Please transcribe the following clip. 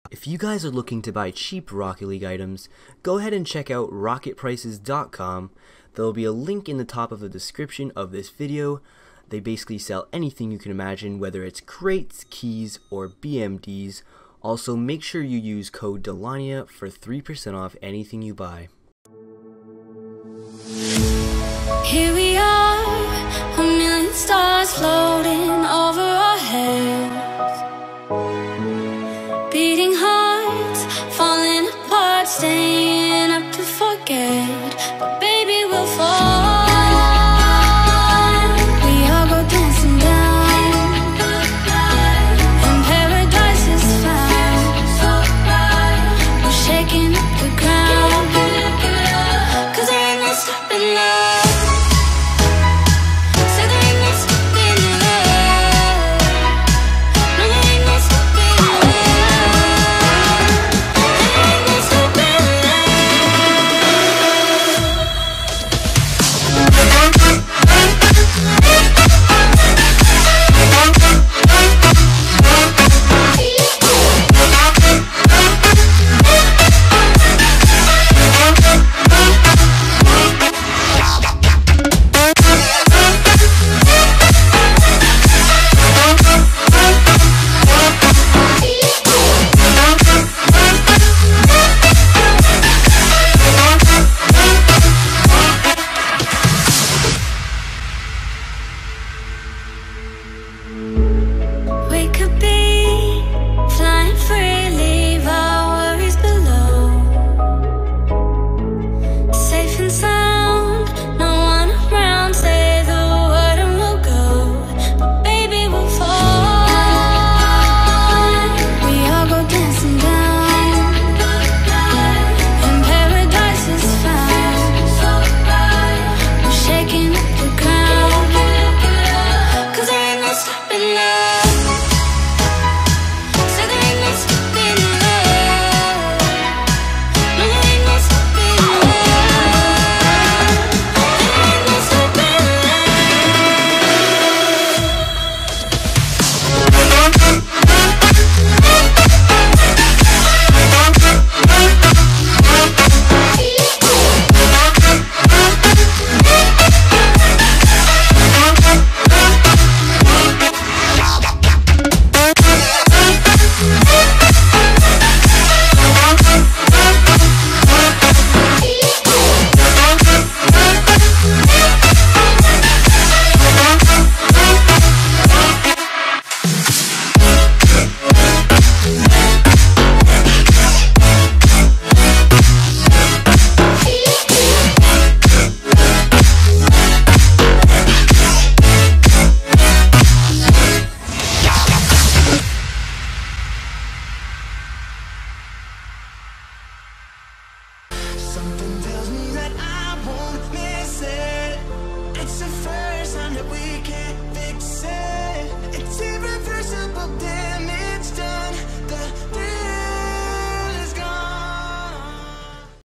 If you guys are looking to buy cheap Rocket League items, go ahead and check out rocketprices.com. There will be a link in the top of the description of this video. They basically sell anything you can imagine, whether it's crates, keys, or BMDs. Also, make sure you use code Dylania for 3% off anything you buy. Here we are, a million stars floating over our heads, beating hearts, falling apart, staying up to forget, but baby we'll fall.